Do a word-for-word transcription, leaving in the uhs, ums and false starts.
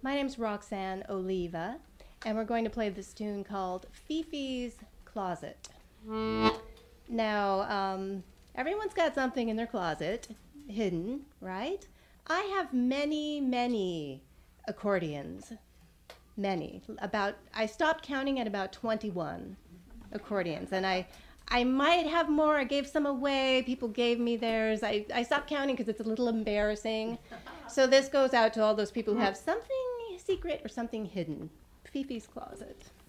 My name's Roxanne Oliva, and we're going to play this tune called Fifi's Closet. Now, um, everyone's got something in their closet hidden, right? I have many, many accordions. Many. About, I stopped counting at about twenty-one accordions, and I, I might have more. I gave some away. People gave me theirs. I, I stopped counting because it's a little embarrassing. So this goes out to all those people who have something secret or something hidden. Fifi's Closet.